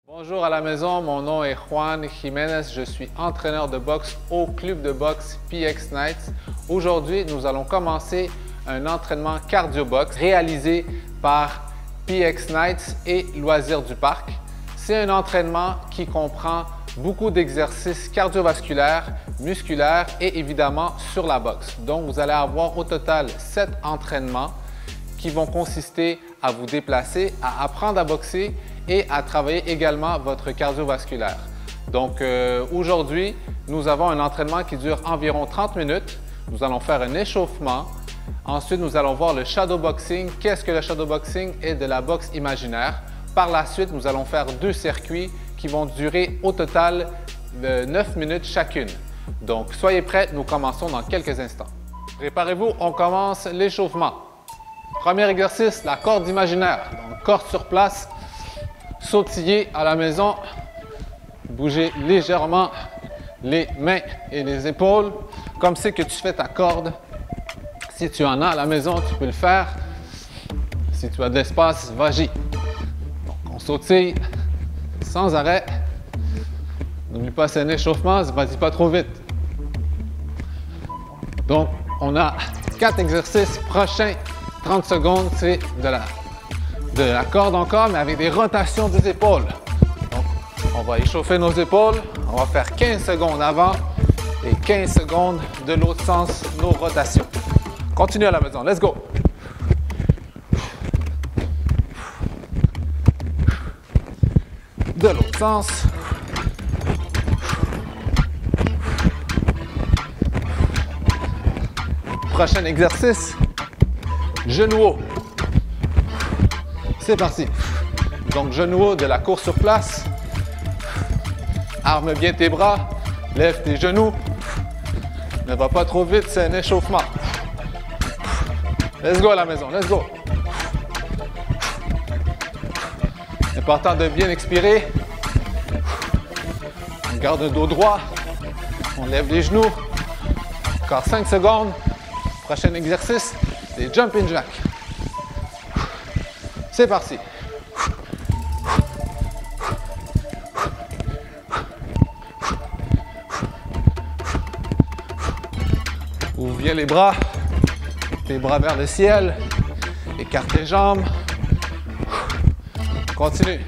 Bonjour à la maison, mon nom est Juan Jiménez, je suis entraîneur de boxe au club de boxe PX Knights. Aujourd'hui, nous allons commencer un entraînement cardio-boxe réalisé par PX Knights et Loisirs du Parc. C'est un entraînement qui comprend beaucoup d'exercices cardiovasculaires, musculaires et évidemment sur la boxe. Donc, vous allez avoir au total 7 entraînements qui vont consister à vous déplacer, à apprendre à boxer et à travailler également votre cardiovasculaire. Donc aujourd'hui, nous avons un entraînement qui dure environ 30 minutes. Nous allons faire un échauffement. Ensuite, nous allons voir le shadowboxing. Qu'est-ce que le shadowboxing? Et de la boxe imaginaire. Par la suite, nous allons faire 2 circuits qui vont durer au total 9 minutes chacune. Donc, soyez prêts, nous commençons dans quelques instants. Préparez-vous, on commence l'échauffement. Premier exercice, la corde imaginaire. Donc, corde sur place, sautiller à la maison, bouger légèrement les mains et les épaules, comme c'est que tu fais ta corde. Si tu en as à la maison, tu peux le faire. Si tu as de l'espace, vas-y. Donc, on sautille sans arrêt. N'oublie pas, c'est un échauffement, vas-y pas trop vite. Donc, on a 4 exercices prochains. 30 secondes, c'est de la corde encore, mais avec des rotations des épaules. Donc, on va échauffer nos épaules. On va faire 15 secondes avant et 15 secondes de l'autre sens, nos rotations. Continue à la maison. Let's go! De l'autre sens. Prochain exercice. Genou haut. C'est parti. Donc, genou haut de la course sur place. Arme bien tes bras. Lève tes genoux. Ne va pas trop vite, c'est un échauffement. Let's go à la maison, let's go. Important de bien expirer. On garde un dos droit. On lève les genoux. Encore 5 secondes. Prochain exercice. Des jumping jacks. C'est parti. Ouvre bien les bras vers le ciel. Écarte tes jambes. Continue.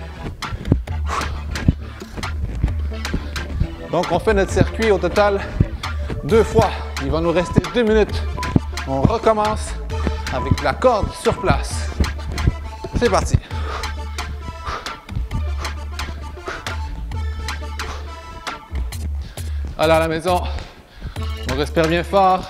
Donc on fait notre circuit au total 2 fois. Il va nous rester 2 minutes. On recommence avec la corde sur place. C'est parti. Allez à la maison, on respire bien fort.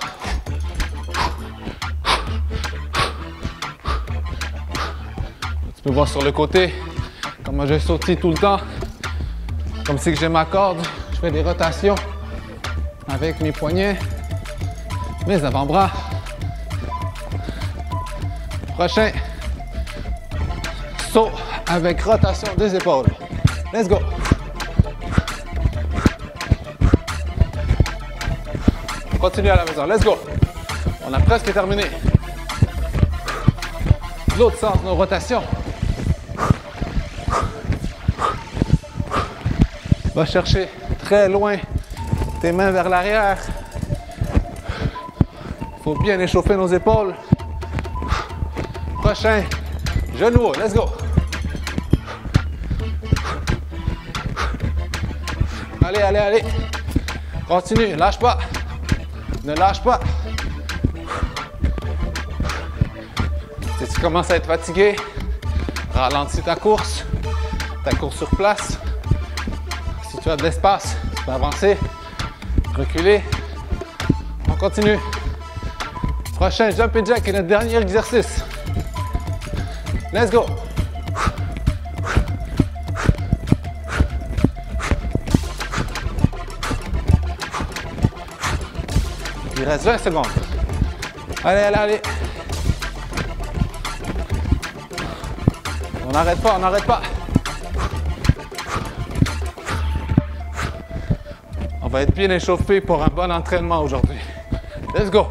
Tu peux voir sur le côté comment je sautille tout le temps. Comme si j'ai ma corde, je fais des rotations avec mes poignets, mes avant-bras. Prochain, saut avec rotation des épaules. Let's go! Continue à la maison. Let's go! On a presque terminé. L'autre sens, nos rotations. Va chercher très loin tes mains vers l'arrière. Il faut bien échauffer nos épaules. Prochain, genou haut, let's go! Allez, allez, allez! Continue, lâche pas! Ne lâche pas! Si tu commences à être fatigué, ralentis ta course sur place. Si tu as de l'espace, tu peux avancer, reculer. On continue. Prochain, jumping jack est notre dernier exercice. Let's go! Il reste 20 secondes. Allez, allez, allez. On n'arrête pas, on n'arrête pas. On va être bien échauffé pour un bon entraînement aujourd'hui. Let's go!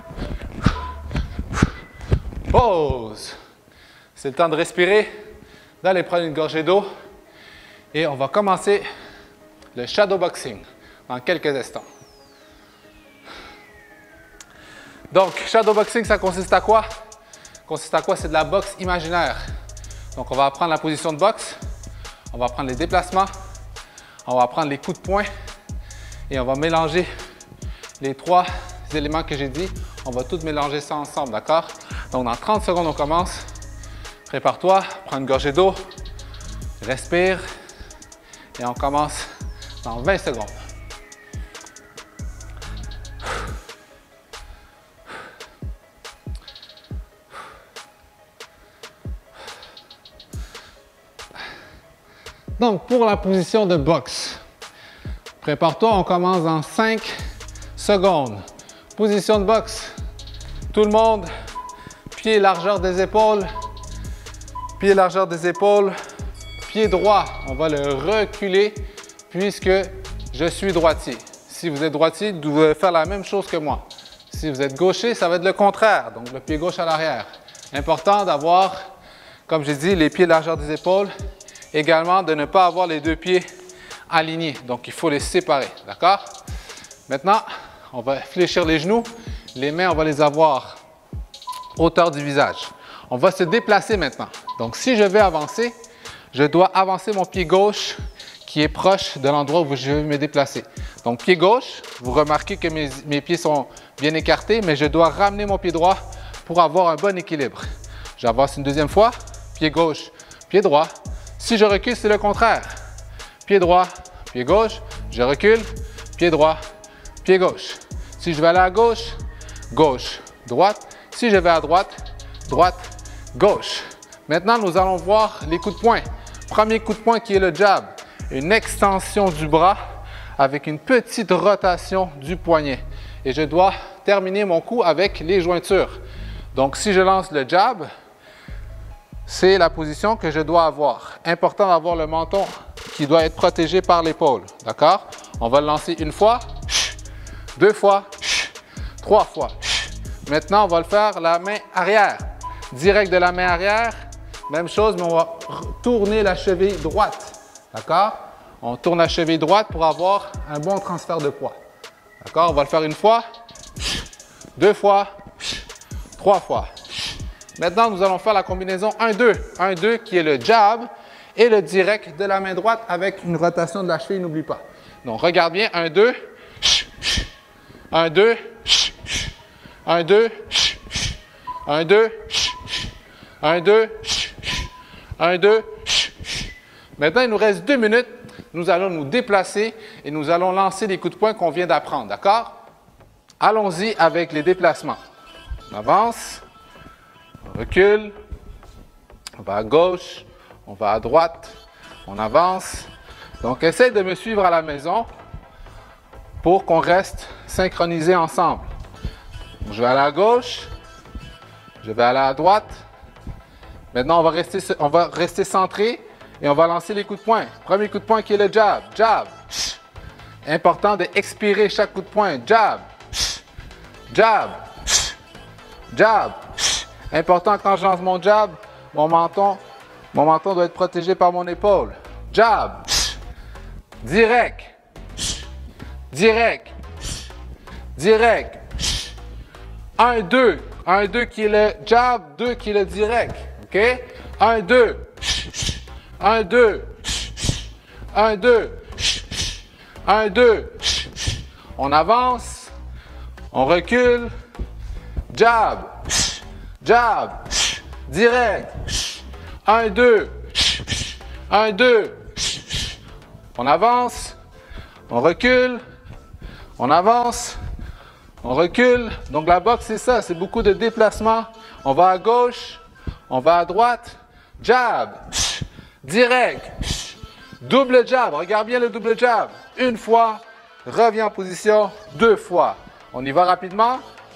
Pause. C'est le temps de respirer, d'aller prendre une gorgée d'eau et on va commencer le shadowboxing dans quelques instants. Donc, shadowboxing, ça consiste à quoi? C'est de la boxe imaginaire. Donc, on va apprendre la position de boxe, on va apprendre les déplacements, on va apprendre les coups de poing et on va mélanger les trois éléments que j'ai dit. On va tout mélanger ça ensemble, d'accord? Donc, dans 30 secondes, on commence. Prépare-toi, prends une gorgée d'eau, respire et on commence dans 20 secondes. Donc, pour la position de boxe, prépare-toi, on commence dans 5 secondes. Position de boxe, tout le monde, pied largeur des épaules, pied largeur des épaules, pied droit, on va le reculer puisque je suis droitier. Si vous êtes droitier, vous devez faire la même chose que moi. Si vous êtes gaucher, ça va être le contraire, donc le pied gauche à l'arrière. Important d'avoir, comme j'ai dit, les pieds largeur des épaules. Également, de ne pas avoir les deux pieds alignés. Donc, il faut les séparer. D'accord? Maintenant, on va fléchir les genoux. Les mains, on va les avoir hauteur du visage. On va se déplacer maintenant. Donc, si je vais avancer, je dois avancer mon pied gauche qui est proche de l'endroit où je vais me déplacer. Donc, pied gauche, vous remarquez que mes pieds sont bien écartés, mais je dois ramener mon pied droit pour avoir un bon équilibre. J'avance une deuxième fois. Pied gauche, pied droit. Si je recule, c'est le contraire. Pied droit, pied gauche, je recule, pied droit, pied gauche. Si je vais aller à gauche, gauche, droite. Si je vais à droite, droite, gauche. Maintenant, nous allons voir les coups de poing. Premier coup de poing qui est le jab. Une extension du bras avec une petite rotation du poignet. Et je dois terminer mon coup avec les jointures. Donc, si je lance le jab, c'est la position que je dois avoir. Important d'avoir le menton qui doit être protégé par l'épaule. D'accord? On va le lancer une fois, deux fois, trois fois. Maintenant, on va le faire la main arrière. Direct de la main arrière, même chose, mais on va tourner la cheville droite. D'accord? On tourne la cheville droite pour avoir un bon transfert de poids. D'accord? On va le faire une fois, deux fois, trois fois. Maintenant, nous allons faire la combinaison 1-2. 1-2 qui est le jab et le direct de la main droite avec une rotation de la cheville, n'oublie pas. Donc, regarde bien. 1-2. 1-2. 1-2. 1-2. 1-2. 1-2. Maintenant, il nous reste 2 minutes. Nous allons nous déplacer et nous allons lancer les coups de poing qu'on vient d'apprendre. D'accord? Allons-y avec les déplacements. On avance. On recule, on va à gauche, on va à droite, on avance. Donc, essaye de me suivre à la maison pour qu'on reste synchronisés ensemble. Donc, je vais aller à gauche, je vais aller à droite. Maintenant, on va rester centré et on va lancer les coups de poing. Premier coup de poing qui est le jab. Jab. Important d'expirer chaque coup de poing. Jab. Jab. Jab. Important, quand je lance mon jab, mon menton doit être protégé par mon épaule. Jab. Direct. Direct. Direct. 1-2. 1-2 qui est le jab, 2 qui est le direct. OK? 1-2. 1-2. 1-2. 1-2. On avance. On recule. Jab. Jab, direct, 1-2, 1-2, on avance, on recule, on avance, on recule. Donc la boxe, c'est ça, c'est beaucoup de déplacements. On va à gauche, on va à droite, jab, direct, double jab, regarde bien le double jab. Une fois, reviens en position, 2 fois. On y va rapidement,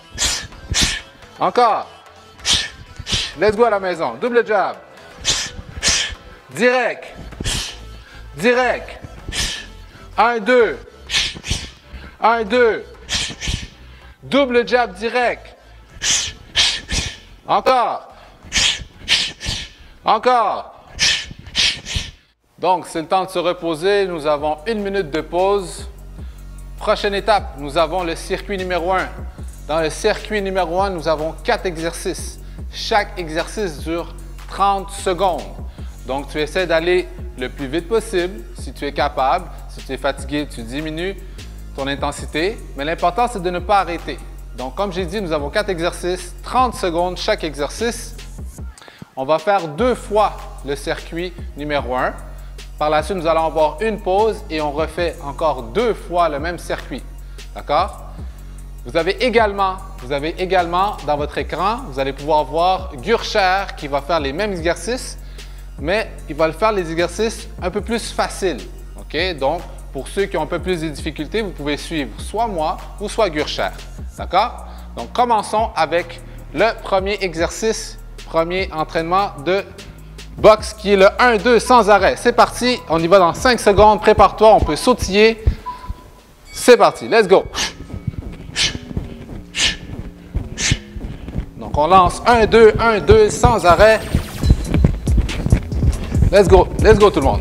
encore. Let's go à la maison. Double jab. Direct. Direct. 1-2. 1-2. Double jab direct. Encore. Encore. Donc, c'est le temps de se reposer. Nous avons 1 minute de pause. Prochaine étape, nous avons le circuit numéro 1. Dans le circuit numéro 1, nous avons 4 exercices. Chaque exercice dure 30 secondes. Donc, tu essaies d'aller le plus vite possible. Si tu es capable, si tu es fatigué, tu diminues ton intensité. Mais l'important, c'est de ne pas arrêter. Donc, comme j'ai dit, nous avons 4 exercices, 30 secondes chaque exercice. On va faire 2 fois le circuit numéro 1. Par la suite, nous allons avoir une pause et on refait encore 2 fois le même circuit. D'accord? Vous avez également dans votre écran, vous allez pouvoir voir Gurcher qui va faire les mêmes exercices, mais il va faire les exercices un peu plus faciles. OK? Donc, pour ceux qui ont un peu plus de difficultés, vous pouvez suivre soit moi ou soit Gurcher. D'accord? Donc, commençons avec le premier exercice, premier entraînement de boxe qui est le 1-2 sans arrêt. C'est parti, on y va dans 5 secondes. Prépare-toi, on peut sautiller. C'est parti, let's go. Donc, on lance 1-2, 1-2 sans arrêt. Let's go tout le monde.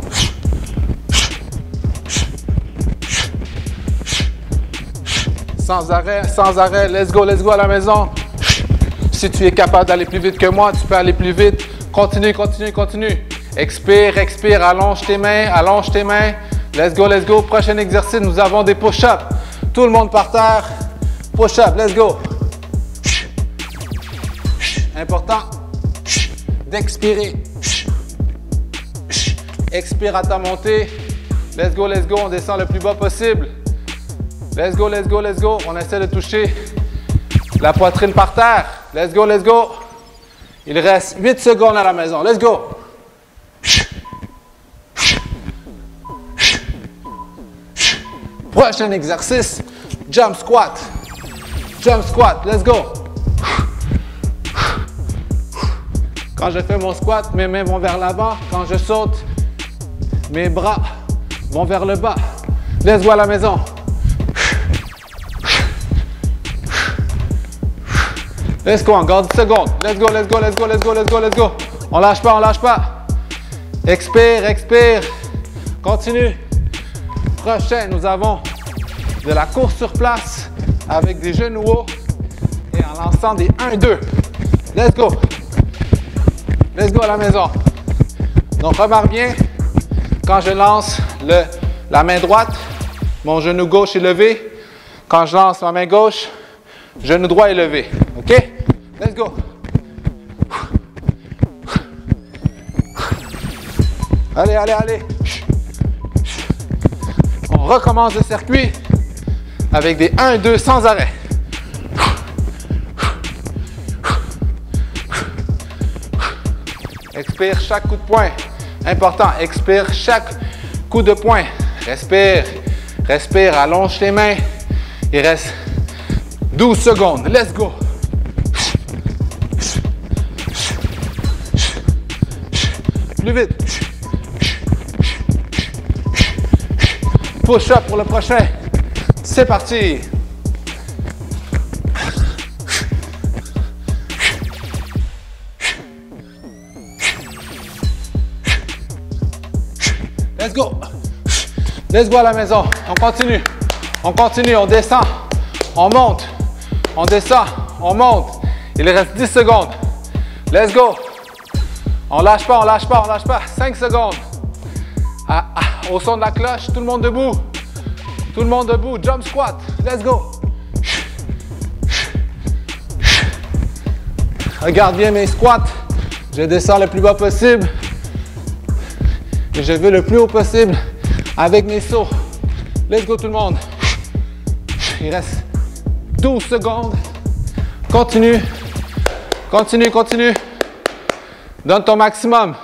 Sans arrêt, let's go à la maison. Si tu es capable d'aller plus vite que moi, tu peux aller plus vite. Continue. Expire, allonge tes mains. Let's go. Prochain exercice, nous avons des push-ups. Tout le monde par terre. Push-up, let's go. Important d'expirer. Expire à ta montée. Let's go, on descend le plus bas possible. Let's go. On essaie de toucher la poitrine par terre. Let's go. Il reste 8 secondes à la maison. Let's go. Prochain exercice, jump squat. Let's go. Quand je fais mon squat, mes mains vont vers l'avant. Quand je saute, mes bras vont vers le bas. Let's go à la maison. Let's go, encore 10 secondes. Let's go. On lâche pas. Expire. Continue. Prochain, nous avons de la course sur place avec des genoux hauts et en lançant des 1-2. Let's go à la maison. Donc, remarque bien, quand je lance la main droite, mon genou gauche est levé. Quand je lance ma main gauche, genou droit est levé. OK? Let's go. Allez. On recommence le circuit avec des 1-2 sans arrêt. Expire chaque coup de poing. Important, expire chaque coup de poing. Respire, allonge tes mains. Il reste 12 secondes. Let's go. Plus vite. Push up pour le prochain. C'est parti. Let's go à la maison. On continue, on descend. On monte. On descend. On monte. Il reste 10 secondes. Let's go. On lâche pas. 5 secondes. Au son de la cloche, tout le monde debout. Jump squat. Let's go. Regarde bien mes squats. Je descends le plus bas possible. Et je vais le plus haut possible avec mes sauts. Let's go tout le monde. Il reste 12 secondes. Continue. Donne ton maximum.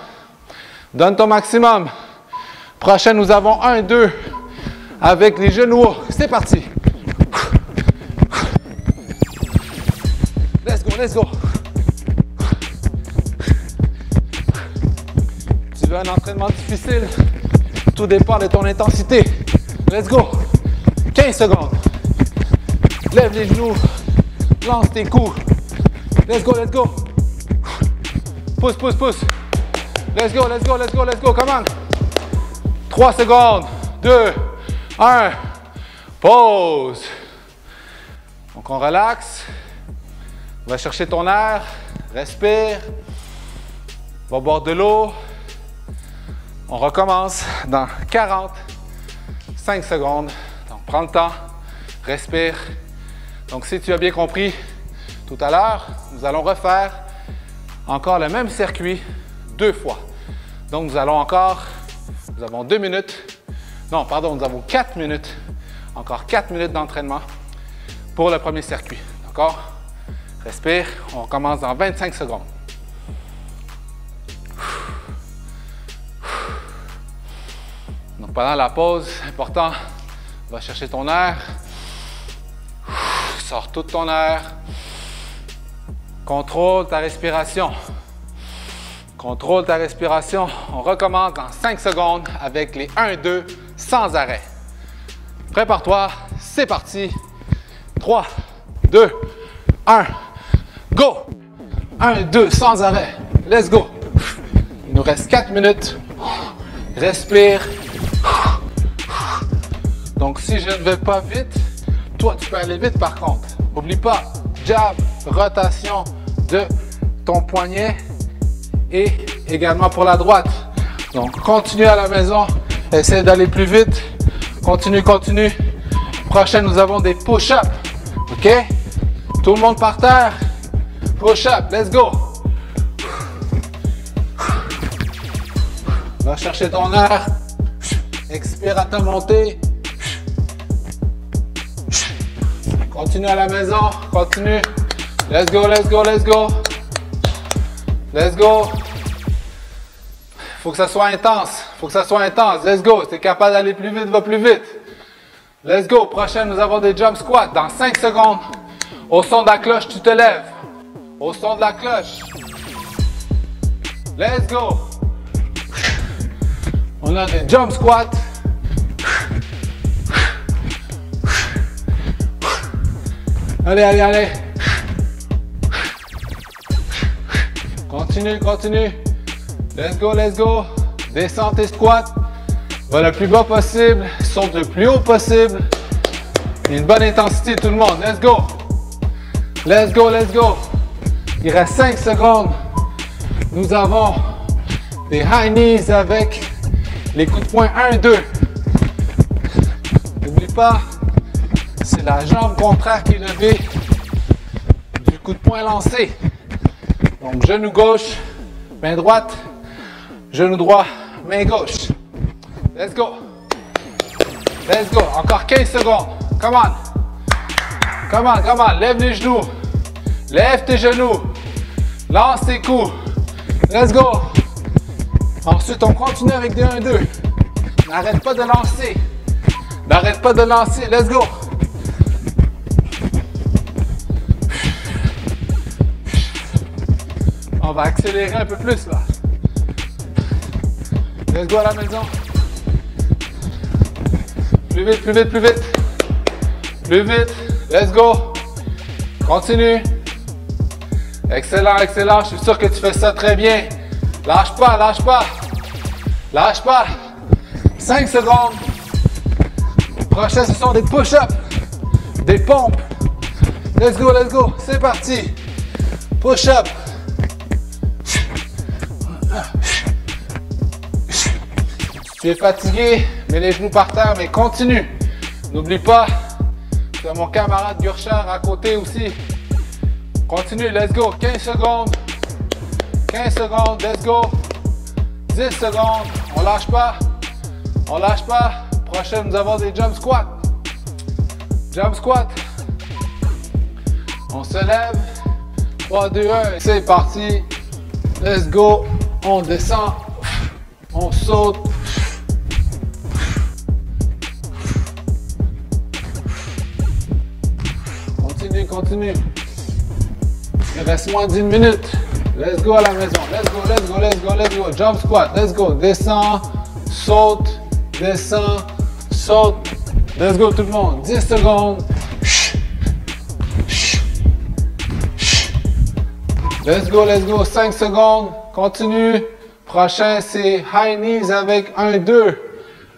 Prochain, nous avons 1-2 avec les genoux hauts. C'est parti. Let's go. Tu veux un entraînement difficile? Tout dépend de ton intensité. Let's go. 15 secondes. Lève les genoux. Lance tes coups. Let's go. Pousse. Let's go. Come on. 3 secondes. 2, 1. Pause. Donc, on relaxe. Va chercher ton air. Respire. Va boire de l'eau. On recommence dans 45 secondes. Donc, prends le temps. Respire. Donc, si tu as bien compris, tout à l'heure, nous allons refaire encore le même circuit 2 fois. Donc, nous avons 2 minutes. Non, pardon, nous avons 4 minutes. Encore 4 minutes d'entraînement pour le premier circuit. D'accord? Respire. On recommence dans 25 secondes. Donc, pendant la pause, important, va chercher ton air. Sors tout ton air. Contrôle ta respiration. Contrôle ta respiration. On recommence dans 5 secondes avec les 1-2 sans arrêt. Prépare-toi, c'est parti. 3, 2, 1, go! 1, 2, sans arrêt. Let's go! Il nous reste 4 minutes. Respire. Donc, si je ne vais pas vite, toi, tu peux aller vite par contre. N'oublie pas, jab, rotation de ton poignet et également pour la droite. Donc, continue à la maison. Essaie d'aller plus vite. Continue, continue. Prochain, nous avons des push-ups. OK? Tout le monde par terre. Push-up, let's go. Va chercher ton air. Expire à ta montée. Continue à la maison. Continue. Let's go, let's go, let's go. Let's go. Faut que ça soit intense. Faut que ça soit intense. Let's go. Si tu es capable d'aller plus vite, va plus vite. Let's go. Prochain, nous avons des jump squats. Dans 5 secondes, au son de la cloche, tu te lèves. Au son de la cloche. Let's go. On a des jump squats. Allez, allez, allez. Continue, continue. Let's go, let's go. Descends tes squats. Va le plus bas possible. Saute le plus haut possible. Une bonne intensité, tout le monde. Let's go. Let's go, let's go. Il reste 5 secondes. Nous avons des high knees avec les coups de poing 1-2. N'oublie pas, c'est la jambe contraire qui est levée du coup de poing lancé. Donc, genou gauche, main droite, genou droit, main gauche. Let's go. Let's go. Encore 15 secondes. Come on. Come on, come on. Lève les genoux. Lève tes genoux. Lance tes coups. Let's go. Ensuite, on continue avec des 1-2. N'arrête pas de lancer. N'arrête pas de lancer. Let's go. On va accélérer un peu plus là. Let's go à la maison. Plus vite, plus vite, plus vite. Plus vite. Let's go. Continue. Excellent, excellent. Je suis sûr que tu fais ça très bien. Lâche pas, lâche pas. Lâche pas. 5 secondes. Prochain, ce sont des push-ups. Des pompes. Let's go, let's go. C'est parti. Push-up. Tu es fatigué, mets les genoux par terre, mais continue. N'oublie pas, tu as mon camarade Gurchar à côté aussi. Continue, let's go. 15 secondes. 15 secondes, let's go. 10 secondes, on lâche pas. On lâche pas. Prochain, nous avons des jump squats. Jump squat. On se lève. 3, 2, 1. C'est parti. Let's go. On descend. On saute. Continue, continue. Il reste moins d'1 minute. Let's go à la maison. Let's go, let's go, let's go, let's go. Jump squat. Let's go. Descends. Saute. Descends. Saute. Let's go tout le monde. 10 secondes. Let's go, let's go. 5 secondes. Continue. Prochain, c'est high knees avec 1-2.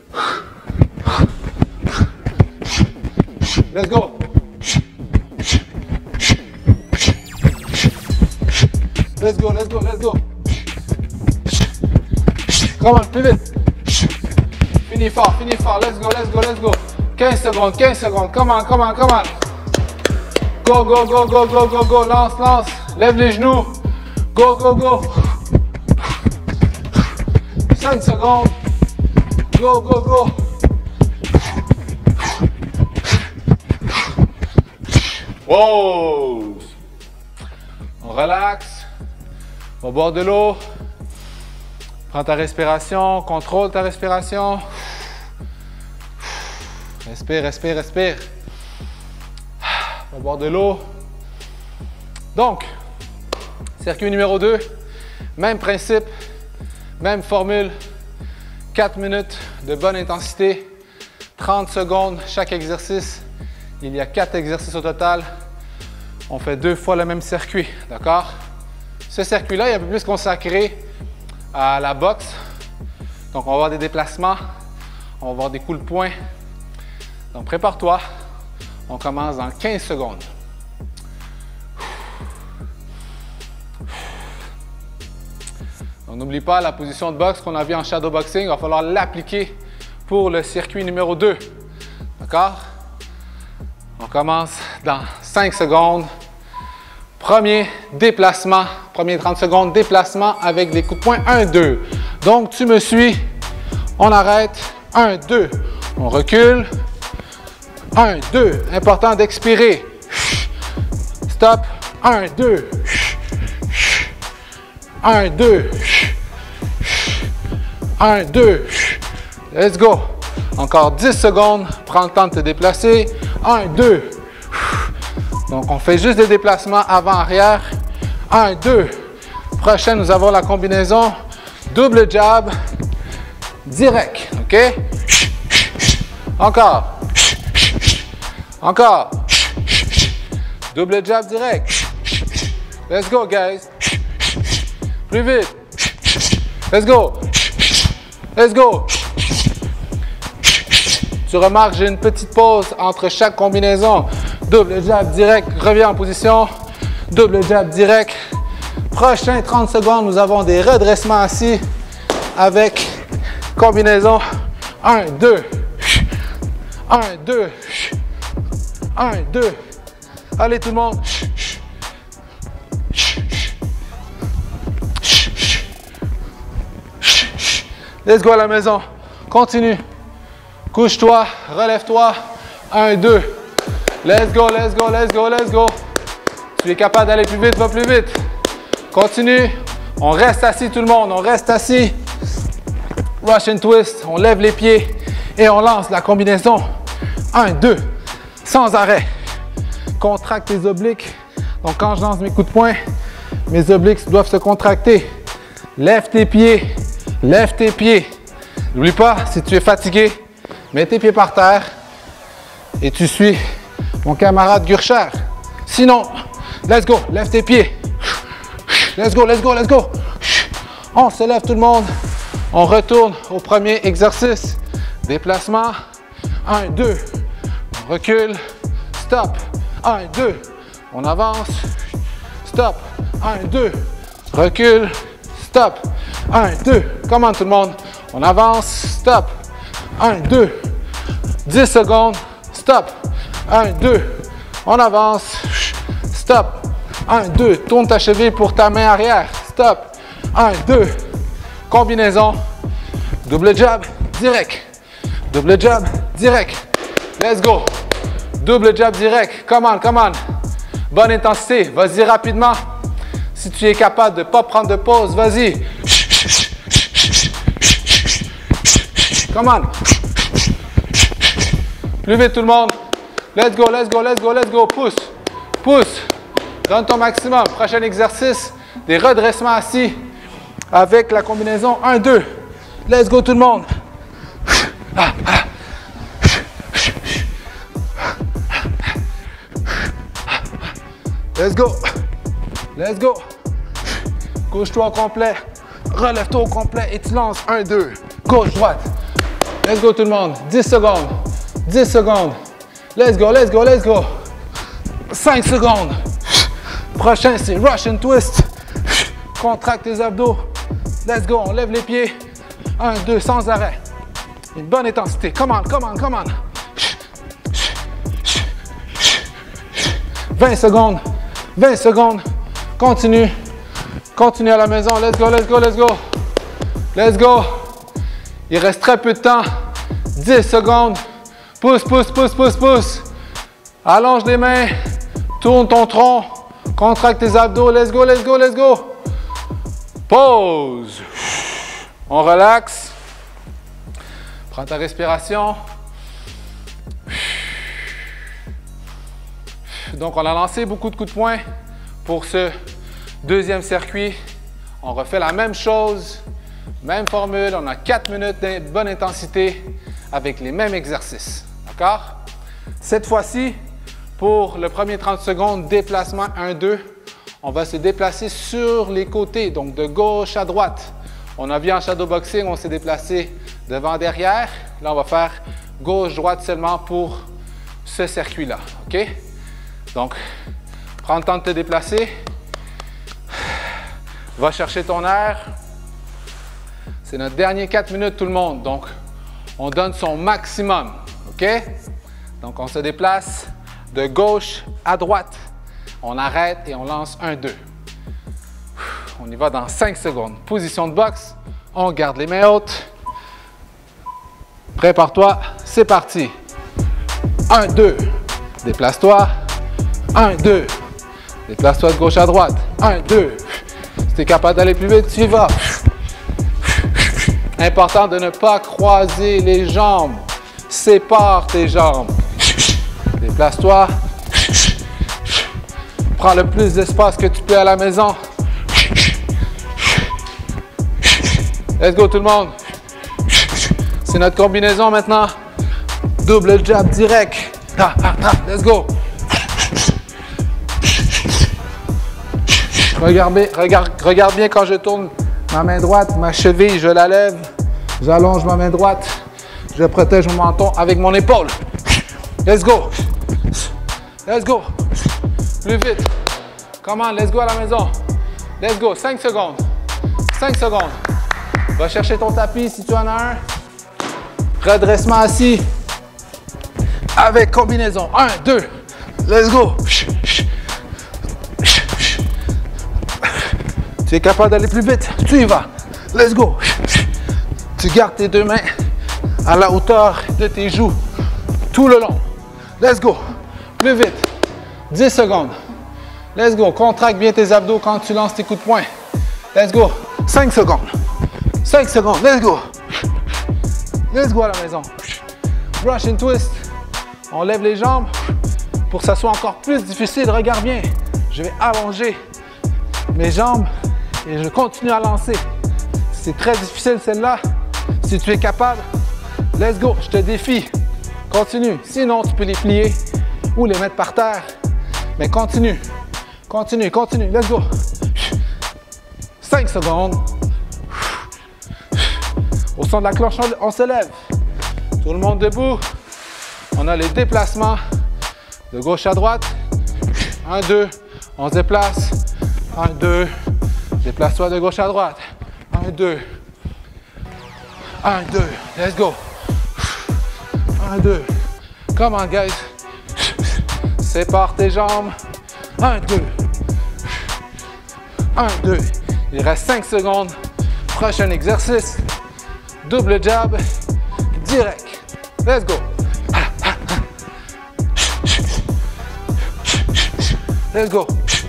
Let's go. Let's go, let's go, let's go. Come on, plus vite. Finis fort, let's go, let's go, let's go. 15 secondes, 15 secondes, come on, come on, come on. Go, go, go, go, go, go, go, lance, lance. Lève les genoux. Go, go, go. 5 secondes. Go, go, go. Wow. On relaxe. On va boire de l'eau. Prends ta respiration. Contrôle ta respiration. Respire, respire, respire. On va boire de l'eau. Donc, circuit numéro 2, même principe, même formule. 4 minutes de bonne intensité, 30 secondes chaque exercice. Il y a 4 exercices au total. On fait 2 fois le même circuit, d'accord? Ce circuit-là est un peu plus consacré à la boxe. Donc, on va avoir des déplacements, on va avoir des coups de poing. Donc, prépare-toi. On commence dans 15 secondes. N'oublie pas la position de boxe qu'on a vue en shadowboxing. Il va falloir l'appliquer pour le circuit numéro 2. D'accord? On commence dans 5 secondes. Premier déplacement. Premier 30 secondes, déplacement avec des coups de poing. 1, 2. Donc, tu me suis. On arrête. 1, 2. On recule. 1, 2. Important d'expirer. Stop. 1, 2. 1, 2. 1, 2. Let's go. Encore 10 secondes. Prends le temps de te déplacer. 1, 2. Donc, on fait juste des déplacements avant-arrière. 1, 2. Prochain, nous avons la combinaison double jab direct. OK? Encore. Encore. Double jab direct. Let's go, guys. Plus vite. Let's go. Let's go. Tu remarques, j'ai une petite pause entre chaque combinaison. Double jab direct, reviens en position. Double jab direct. Prochain 30 secondes, nous avons des redressements assis avec combinaison 1, 2. 1, 2. 1, 2. Allez tout le monde. Let's go à la maison. Continue. Couche-toi, relève-toi. 1, 2. Let's go, let's go, let's go, let's go. Tu es capable d'aller plus vite, va plus vite. Continue. On reste assis tout le monde, on reste assis. Russian twist, on lève les pieds et on lance la combinaison. 1, 2. Sans arrêt. Contracte tes obliques. Donc quand je lance mes coups de poing, mes obliques doivent se contracter. Lève tes pieds. Lève tes pieds. N'oublie pas, si tu es fatigué, mets tes pieds par terre et tu suis mon camarade Gurcher. Sinon, let's go, lève tes pieds. Let's go, let's go, let's go. On se lève tout le monde. On retourne au premier exercice. Déplacement. 1, 2. On recule. Stop. 1, 2. On avance. Stop. 1, 2. Recule. Stop. 1, 2. Comment tout le monde? On avance. Stop. 1, 2. 10 secondes. Stop. 1, 2. On avance. Stop. 1, 2. Tourne ta cheville pour ta main arrière. Stop. 1, 2. Combinaison. Double jab direct. Double jab direct. Let's go. Double jab direct. Come on, come on. Bonne intensité. Vas-y rapidement. Si tu es capable de ne pas prendre de pause, vas-y. Come on. Plus vite tout le monde. Let's go, let's go, let's go, let's go. Pousse. Pousse. Donne ton maximum. Prochain exercice. Des redressements assis avec la combinaison 1, 2. Let's go tout le monde. Let's go. Let's go. Couche-toi au complet. Relève-toi au complet et tu lances 1, 2. Gauche, droite. Let's go tout le monde. 10 secondes. 10 secondes. Let's go, let's go, let's go. 5 secondes. Prochain, c'est Russian Twist. Contracte tes abdos. Let's go, on lève les pieds. 1, 2, sans arrêt. Une bonne intensité. Come on, come on, come on. 20 secondes. 20 secondes. Continue. Continue à la maison. Let's go, let's go, let's go. Let's go. Il reste très peu de temps. 10 secondes. Pousse, pousse, pousse, pousse, pousse. Allonge les mains. Tourne ton tronc. Contracte tes abdos. Let's go, let's go, let's go. Pause. On relaxe. Prends ta respiration. Donc, on a lancé beaucoup de coups de poing pour ce deuxième circuit. On refait la même chose, même formule. On a 4 minutes de bonne intensité avec les mêmes exercices. D'accord? Cette fois-ci, pour le premier 30 secondes, déplacement 1-2, on va se déplacer sur les côtés, donc de gauche à droite. On a vu en shadowboxing, on s'est déplacé devant-derrière. Là, on va faire gauche-droite seulement pour ce circuit-là. OK? Donc, prends le temps de te déplacer. Va chercher ton air. C'est notre dernier 4 minutes, tout le monde. Donc, on donne son maximum. OK? Donc, on se déplace de gauche à droite. On arrête et on lance 1-2. On y va dans 5 secondes. Position de boxe. On garde les mains hautes. Prépare-toi. C'est parti. 1-2. Déplace-toi. 1-2. Déplace-toi de gauche à droite. 1-2. Si tu es capable d'aller plus vite, tu y vas. Important de ne pas croiser les jambes. Sépare tes jambes. Déplace-toi. Prends le plus d'espace que tu peux à la maison. Let's go tout le monde. C'est notre combinaison maintenant. Double jab direct. Let's go. Regarde bien quand je tourne ma main droite, ma cheville, je la lève. J'allonge ma main droite. Je protège mon menton avec mon épaule. Let's go. Let's go. Plus vite. Come on, let's go à la maison. Let's go. 5 secondes. 5 secondes. Va chercher ton tapis si tu en as un. Redressement assis. Avec combinaison. 1, 2. Let's go. Tu es capable d'aller plus vite. Tu y vas. Let's go. Tu gardes tes deux mains à la hauteur de tes joues tout le long. Let's go. Plus vite. 10 secondes. Let's go. Contracte bien tes abdos quand tu lances tes coups de poing. Let's go. 5 secondes. 5 secondes. Let's go. Let's go à la maison. Russian twist. On lève les jambes pour que ça soit encore plus difficile. Regarde bien. Je vais allonger mes jambes et je continue à lancer. C'est très difficile celle-là. Si tu es capable, let's go. Je te défie. Continue. Sinon, tu peux les plier ou les mettre par terre. Mais continue. Continue, continue. Let's go. 5 secondes. Au son de la cloche, on se lève. Tout le monde debout. On a les déplacements de gauche à droite. 1, 2. On se déplace. 1, 2. Déplace-toi de gauche à droite. 1, 2. 1, 2. Let's go. 1, 2. Come on, guys. Sépare tes jambes. 1, 2. 1, 2. Il reste 5 secondes. Prochain exercice. Double jab. Direct. Let's go. Let's go.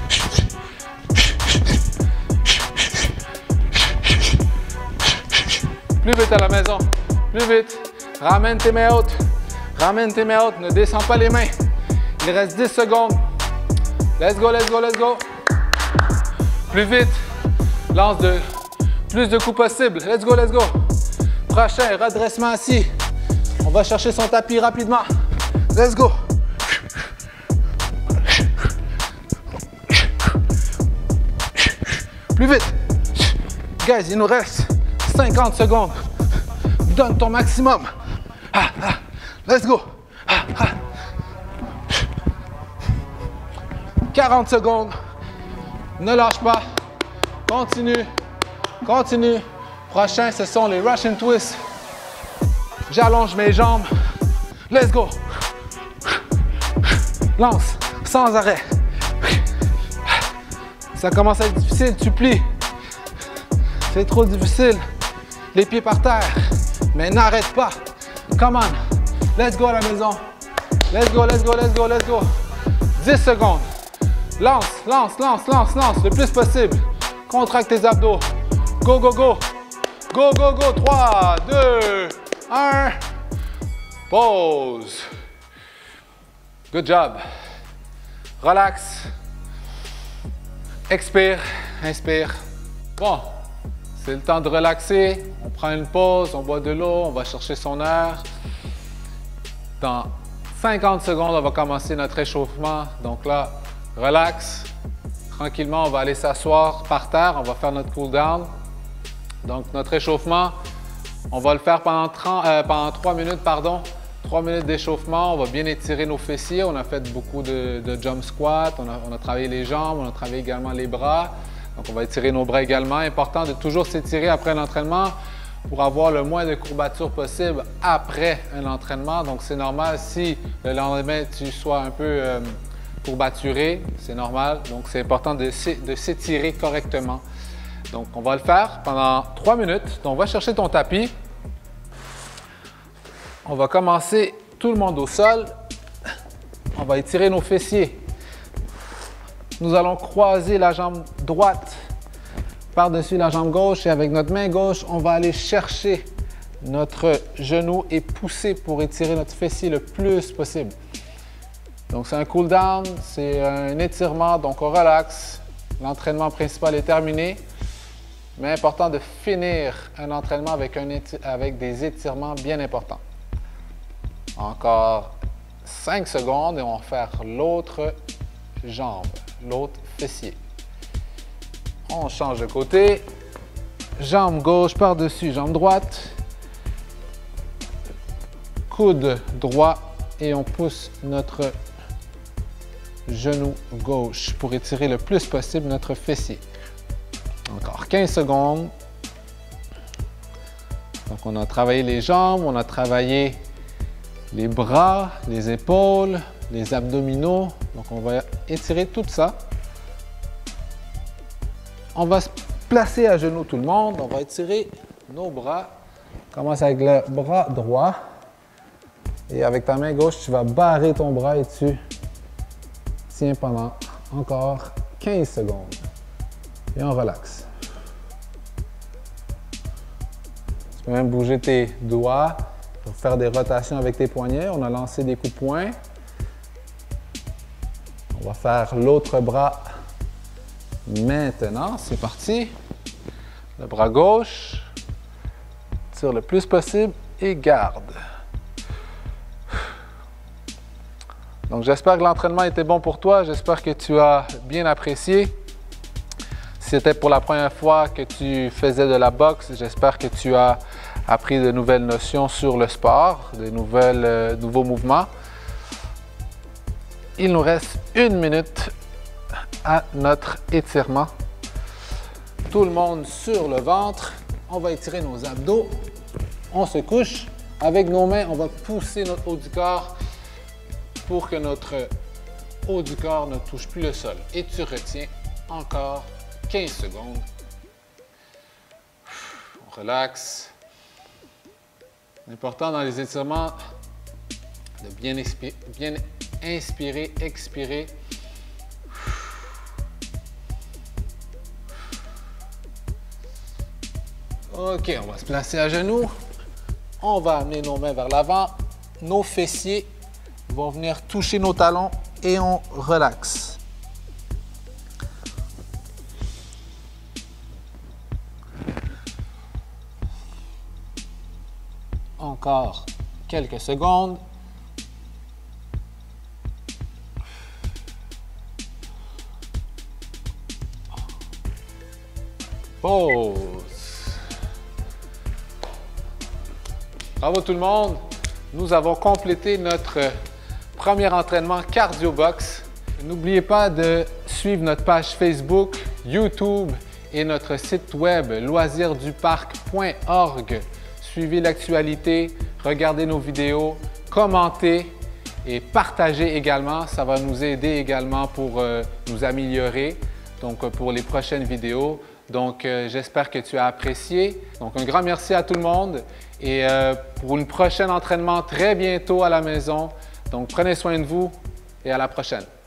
Plus vite à la maison. Plus vite. Ramène tes mains hautes. Ramène tes mains hautes. Ne descends pas les mains. Il reste 10 secondes. Let's go, let's go, let's go. Plus vite. Lance plus de coups possible. Let's go, let's go. Prochain, redressement assis. On va chercher son tapis rapidement. Let's go. Plus vite. Guys, il nous reste 50 secondes. Donne ton maximum. Let's go. 40 secondes. Ne lâche pas. Continue. Continue. Prochain, ce sont les Russian Twists. J'allonge mes jambes. Let's go. Lance, sans arrêt. Ça commence à être difficile, tu plies. C'est trop difficile. Les pieds par terre. Mais n'arrête pas. Come on. Let's go à la maison. Let's go, let's go, let's go, let's go. 10 secondes. Lance, lance, lance, lance, lance. Le plus possible. Contracte tes abdos. Go, go, go. Go, go, go. 3, 2, 1. Pause. Good job. Relax. Expire, inspire. Bon, c'est le temps de relaxer. On prend une pause, on boit de l'eau, on va chercher son air. Dans 50 secondes, on va commencer notre échauffement. Donc là, relax. Tranquillement, on va aller s'asseoir par terre. On va faire notre cool down. Donc, notre échauffement, on va le faire pendant 3 minutes, pardon. 3 minutes d'échauffement, on va bien étirer nos fessiers. On a fait beaucoup de jump squat, on a travaillé les jambes, on a travaillé également les bras. Donc, on va étirer nos bras également. Important de toujours s'étirer après l'entraînement pour avoir le moins de courbatures possible après un entraînement. Donc, c'est normal si le lendemain, tu sois un peu courbaturé, c'est normal. Donc, c'est important de s'étirer correctement. Donc, on va le faire pendant 3 minutes. Donc, va chercher ton tapis. On va commencer tout le monde au sol. On va étirer nos fessiers. Nous allons croiser la jambe droite par-dessus la jambe gauche et avec notre main gauche, on va aller chercher notre genou et pousser pour étirer notre fessier le plus possible. Donc, c'est un cool down, c'est un étirement, donc on relaxe. L'entraînement principal est terminé, mais important de finir un entraînement avec des étirements bien importants. Encore 5 secondes et on va faire l'autre jambe, l'autre fessier. On change de côté. Jambe gauche par-dessus jambe droite. Coude droit et on pousse notre genou gauche pour étirer le plus possible notre fessier. Encore 15 secondes. Donc, on a travaillé les jambes, on a travaillé les bras, les épaules, les abdominaux. Donc, on va étirer tout ça. On va se placer à genoux tout le monde. On va étirer nos bras. On commence avec le bras droit. Et avec ta main gauche, tu vas barrer ton bras et tu tiens pendant encore 15 secondes. Et on relaxe. Tu peux même bouger tes doigts pour faire des rotations avec tes poignets. On a lancé des coups de poing. On va faire l'autre bras maintenant. C'est parti. Le bras gauche. Tire le plus possible et garde. Donc, j'espère que l'entraînement était bon pour toi. J'espère que tu as bien apprécié. Si c'était pour la première fois que tu faisais de la boxe, j'espère que tu as appris de nouvelles notions sur le sport, de nouveaux mouvements. Il nous reste 1 minute à notre étirement. Tout le monde sur le ventre. On va étirer nos abdos. On se couche. Avec nos mains, on va pousser notre haut du corps pour que notre haut du corps ne touche plus le sol. Et tu retiens encore 15 secondes. On relaxe. Important dans les étirements de bien inspirer, expirer. OK, on va se placer à genoux. On va amener nos mains vers l'avant. Nos fessiers vont venir toucher nos talons et on relaxe. Encore quelques secondes. Pause. Bravo tout le monde. Nous avons complété notre premier entraînement cardio box. N'oubliez pas de suivre notre page Facebook, YouTube et notre site web loisirsduparc.org. Suivez l'actualité, regardez nos vidéos, commentez et partagez également. Ça va nous aider également pour nous améliorer pour les prochaines vidéos. Donc, j'espère que tu as apprécié. Donc, un grand merci à tout le monde et pour une prochaine entraînement très bientôt à la maison. Donc, prenez soin de vous et à la prochaine.